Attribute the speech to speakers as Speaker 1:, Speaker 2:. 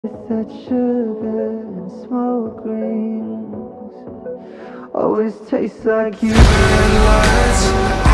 Speaker 1: that sugar and smoke rings always tastes like you.
Speaker 2: Red lights